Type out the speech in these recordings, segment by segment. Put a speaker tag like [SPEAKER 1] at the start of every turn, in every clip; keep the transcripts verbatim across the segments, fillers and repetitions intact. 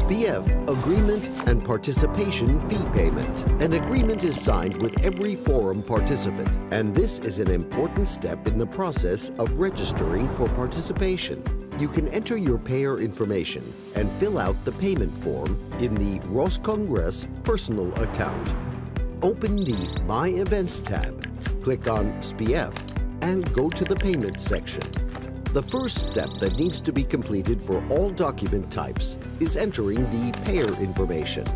[SPEAKER 1] S P F Agreement and Participation Fee Payment. An agreement is signed with every forum participant, and this is an important step in the process of registering for participation. You can enter your payer information and fill out the payment form in the Roscongress personal account. Open the My Events tab, click on S P F, and go to the Payments section. The first step that needs to be completed for all document types is entering the payer information.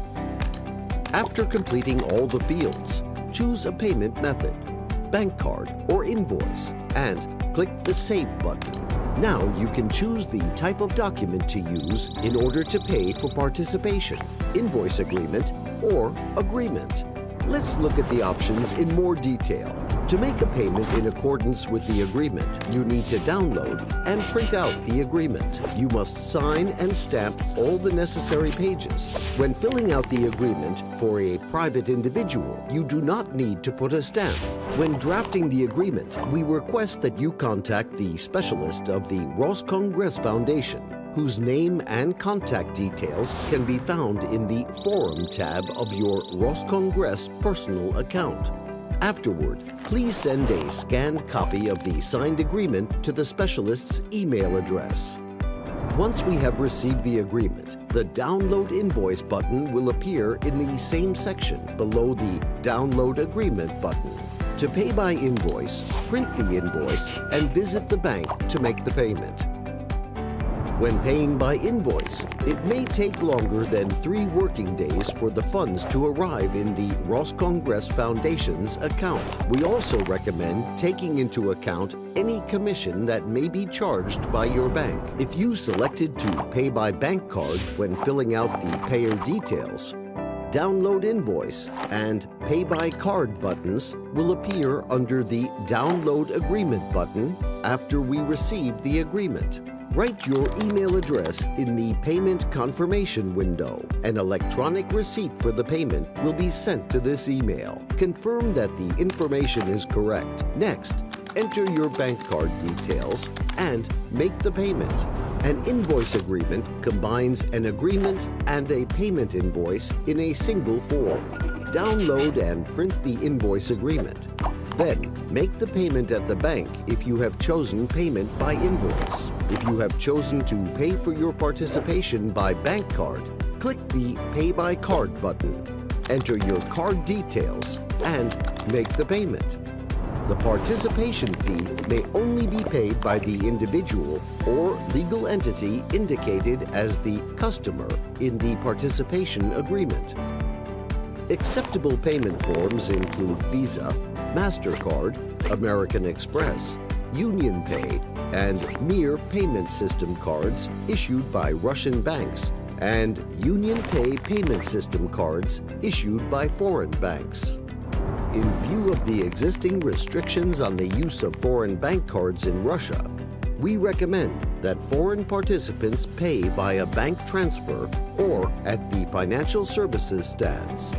[SPEAKER 1] After completing all the fields, choose a payment method, bank card or invoice, and click the Save button. Now you can choose the type of document to use in order to pay for participation, invoice agreement, or agreement. Let's look at the options in more detail. To make a payment in accordance with the agreement, you need to download and print out the agreement. You must sign and stamp all the necessary pages. When filling out the agreement for a private individual, you do not need to put a stamp. When drafting the agreement, we request that you contact the specialist of the Roscongress Foundation, whose name and contact details can be found in the Forum tab of your Roscongress personal account. Afterward, please send a scanned copy of the signed agreement to the specialist's email address. Once we have received the agreement, the Download Invoice button will appear in the same section below the Download Agreement button. To pay by invoice, print the invoice and visit the bank to make the payment. When paying by invoice, it may take longer than three working days for the funds to arrive in the Roscongress Foundation's account. We also recommend taking into account any commission that may be charged by your bank. If you selected to pay by bank card when filling out the payer details, Download Invoice and Pay by Card buttons will appear under the Download Agreement button after we receive the agreement. Write your email address in the Payment Confirmation window. An electronic receipt for the payment will be sent to this email. Confirm that the information is correct. Next, enter your bank card details and make the payment. An invoice agreement combines an agreement and a payment invoice in a single form. Download and print the invoice agreement. Then, make the payment at the bank if you have chosen payment by invoice. If you have chosen to pay for your participation by bank card, click the Pay by Card button. Enter your card details and make the payment. The participation fee may only be paid by the individual or legal entity indicated as the customer in the participation agreement. Acceptable payment forms include Visa, MasterCard, American Express, Union Pay, and Mir payment system cards issued by Russian banks, and Union Pay payment system cards issued by foreign banks. In view of the existing restrictions on the use of foreign bank cards in Russia, we recommend that foreign participants pay by a bank transfer or at the financial services stands.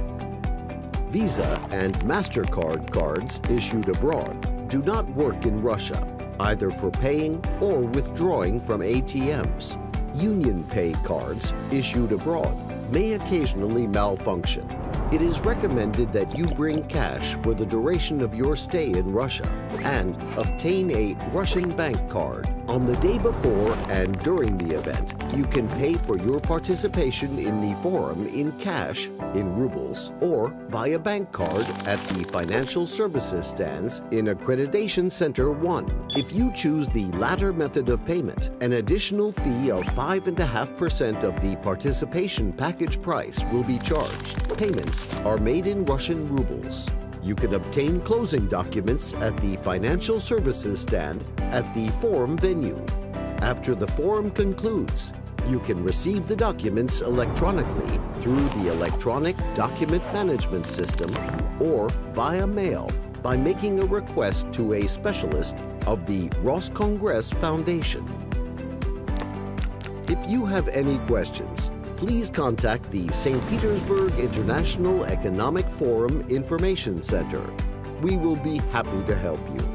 [SPEAKER 1] Visa and MasterCard cards issued abroad do not work in Russia, either for paying or withdrawing from A T Ms. Union Pay cards issued abroad may occasionally malfunction. It is recommended that you bring cash for the duration of your stay in Russia and obtain a Russian bank card. On the day before and during the event, you can pay for your participation in the forum in cash, in rubles, or via bank card at the financial services stands in Accreditation Center one. If you choose the latter method of payment, an additional fee of five point five percent of the participation package price will be charged. Payments are made in Russian rubles. You can obtain closing documents at the financial services stand at the forum venue. After the forum concludes, you can receive the documents electronically through the electronic document management system or via mail by making a request to a specialist of the Roscongress Foundation. If you have any questions, please contact the Saint Petersburg International Economic Forum Information Center. We will be happy to help you.